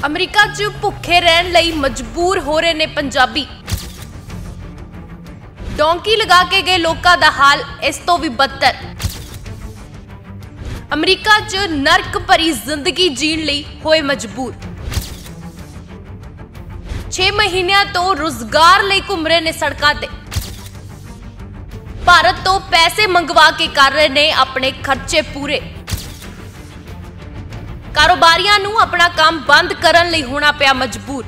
अमरीका च भुखे रहन लई मजबूर हो रहे ने पंजाबी। डोंकी लगा के गए लोगों का हाल इस तो भी बदतर। अमरीका च नरक भरी जिंदगी जीण लई होए मजबूर। 6 महीनों तो रोजगार लई घूम रहे ने सड़कों ते। भारत तो पैसे मंगवा के कर रहे ने अपने खर्चे पूरे। कारोबारियां नूं अपना काम बंद करन लई होना पिया मजबूर।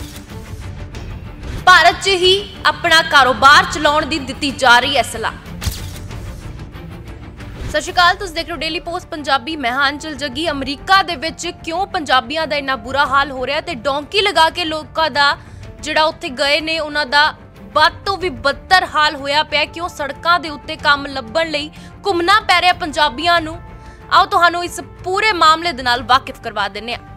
भारत च ही अपना कारोबार चलाउण दी दित्ती जा रही है सलाह। सत श्री अकाल, तुसीं देख रहे हो डेली पोस्ट पंजाबी। मैं हां अंचल जग्गी। अमरीका दे विच क्यों पंजाबियां दा इन्ना बुरा हाल हो रहा ते डोंकी लगा के लोकां दा जिहड़ा उत्थे गए ने उन्हां दा बद तो भी बदतर हाल होया पिया। क्यों सड़कां दे उत्ते काम लभण लई घुमना पै रिहा पंजाबियां नूं। आओ तुहानू इस पूरे मामले दे नाल वाकिफ करवा दिंदे हां।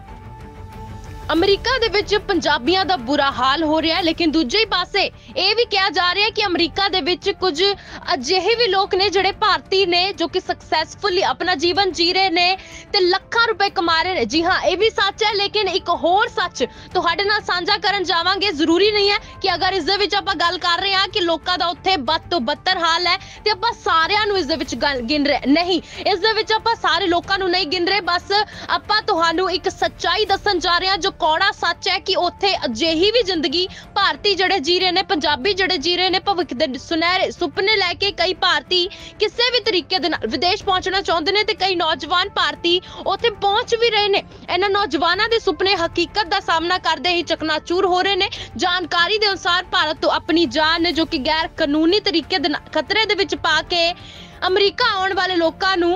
अमरीका दे विच पंजाबियां दा बुरा हाल हो रहा है, लेकिन दूजे ही पासे ये भी कहा जा रहा है कि अमरीका दे विच कुछ अजिहे भी लोग ने जिहड़े भारती ने जो कि सक्सैसफुली अपना जीवन जी रहे ने ते लाखां रुपए कमा रहे ने। जी हाँ, ये भी सच है, लेकिन एक होर सच तुहाडे नाल साझा करन जावांगे। जरूरी नहीं है कि अगर इस दे विच आपां गल कर रहे हां कि लोकां दा उत्थे बद तो बदतर हाल है ते आपां सारिआं नूं इस दे विच गिन रहे नहीं। इस दे विच आपां सारे लोकां नूं नहीं गिन रहे, बस आपां तुहानूं एक सच्चाई दस्सण जा रहे हां जो कौड़ा सच है कि उत्थे अजिही भी जिंदगी भारती जड़े जी रहे ने, पंजाबी जड़े जी रहे ने। भविख दे सुनहरे सुपने लैके कई भारती किसी भी तरीके दे नाल विदेश पहुंचना चाहुंदे ने ते कई नौजवान भारती उत्थे पहुंच भी रहे ने। इन्हां नौजवानां दे सुपने हकीकत दा सामना करदे ही चकनाचूर हो रहे ने। जानकारी दे अनुसार भारत तो अपनी जान जो कि गैर कानूनी तरीके दे खतरे दे विच पा के अमरीका आउण वाले लोकां नूं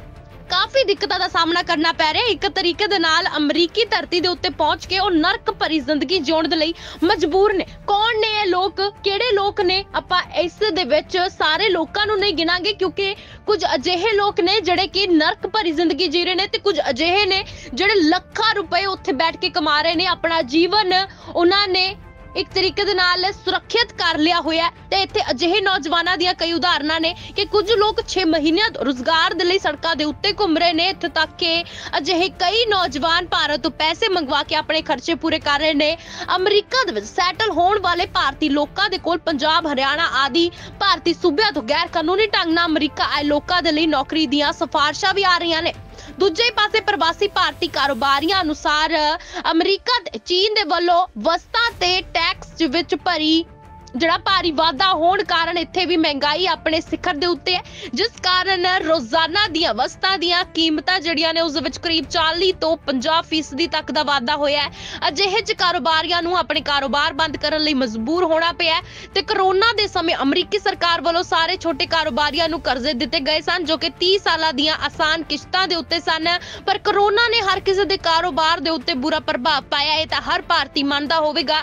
काफी दिक्कतां दा सामना करना पै रहा है। एक तरीके दे नाल अमरीकी धरती दे उत्ते पहुंच के और नरक भरी जिंदगी जीउण दे लई मजबूर ने। कौन ने ये लोग, किहड़े लोग ने, आपां इस दे विच सारे लोकां नूं नहीं गिनांगे क्योंकि कुछ अजिहे लोग ने जिहड़े कि नरक भरी जिंदगी जी रहे ने ते कुछ अजिहे ने जिहड़े लाखां रुपए उत्थे बैठ के कमा रहे ने। अपना जीवन उन्हां ने एक तरीके दे नाल सुरक्षित कर लिया होया ते इत्थे अजिहे नौजवानां दियां कई उदाहरणां ने कि कुछ लोग 6 महीने रोजगार दे लई सड़कां दे उत्ते घुम रहे ने। इत्थे तक कि अजिहे कई नौजवान भारत तो पैसे मंगवा के अपने खर्चे पूरे कर रहे ने। अमरीका दे विच सैटल होण वाले भारती लोकां दे कोल पंजाब, हरियाणा आदि भारती सूबिਆਂ ਤੋਂ गैर कानूनी ढंग नाल अमरीका आए लोकां दे लई नौकरी दियां सिफारिशां भी आ रहीਆਂ ने। दूजे पासे प्रवासी भारती कारोबारियां अनुसार अमरीका ते चीन दे वल्लों वस्तां ते टैक्स विच भरी जिहड़ा भारी वाधा होण कारण इत्थे भी महंगाई अपने सिखर दे उत्ते है, जिस कारण रोजाना दियां वस्तां दियां कीमतां जिहड़ियां ने उस विच करीब 40 तो 50% तक दा वाधा होया है। अजिहे च कारोबारियां नूं अपने कारोबार बंद करन लई मजबूर होना पिया ते कोरोना दे समय अमरीकी सरकार वल्लों सारे छोटे कारोबारियां नूं कर्जे दित्ते गए सन जो कि 30 सालां दियां आसान किश्तां दे उत्ते सन। पर कोरोना ने हर किसी दे कारोबार दे उत्ते बुरा प्रभाव पाया है तां हर भारती मंनदा होवेगा।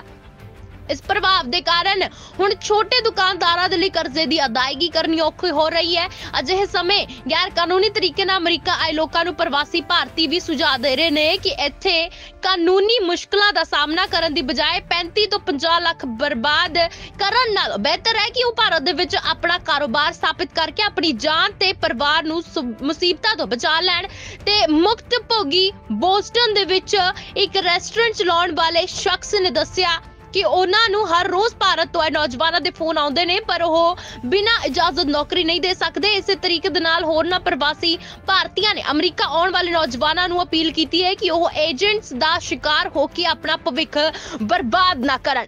इस प्रभाव के कारण हुण छोटे दुकानदारां दे लई कर्जे की अदायगी करनी औखी हो रही है। अजिहे समय गैर कानूनी तरीके नाल अमरीका आए लोकां नूं प्रवासी भारती भी सुझाव दे रहे ने कि इत्थे कानूनी मुश्किलां दा सामना करन दी बजाय 35 तो 50 लाख बर्बाद करन नाल बेहतर है कि वो भारत दे विच अपना कारोबार स्थापित करके अपनी जान ते परिवार नूं मुसीबतां तो बचा लैण। ते मुक्त भोगी बोस्टन दे विच एक रेस्टोरेंट चलाउण वाले शख्स ने दस्सिया कि उन्हां नूं हर रोज भारत तो आए नौजवानां दे फोन आउंदे ने पर ओह बिना इजाजत नौकरी नहीं दे सकदे। इस तरीके दे नाल होरनां प्रवासी भारतीयां ने अमरीका आउण वाले नौजवानां नूं अपील कीती है कि ओह एजेंट्स दा शिकार हो के अपना भविख बर्बाद ना करन।